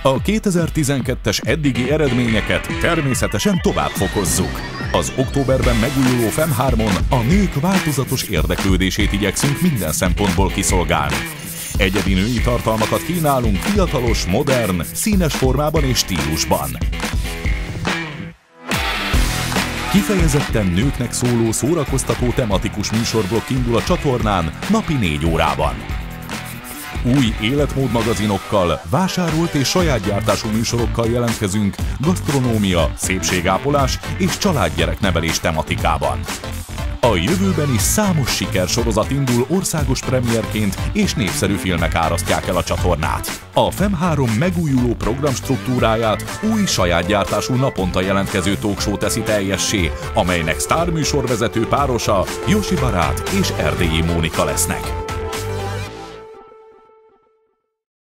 A 2012-es eddigi eredményeket természetesen tovább fokozzuk. Az októberben megújuló FEM3-on a nők változatos érdeklődését igyekszünk minden szempontból kiszolgálni. Egyedi női tartalmakat kínálunk fiatalos, modern, színes formában és stílusban. Kifejezetten nőknek szóló szórakoztató tematikus műsorblokk indul a csatornán napi 4 órában. Új életmódmagazinokkal, vásárolt és saját gyártású műsorokkal jelentkezünk gasztronómia, szépségápolás és családgyereknevelés tematikában. A jövőben is számos sikersorozat indul országos premierként, és népszerű filmek árasztják el a csatornát. A FEM3 megújuló programstruktúráját új saját gyártású naponta jelentkező talkshow teszi teljessé, amelynek sztárműsorvezető párosa Josi Barát és Erdélyi Mónika lesznek.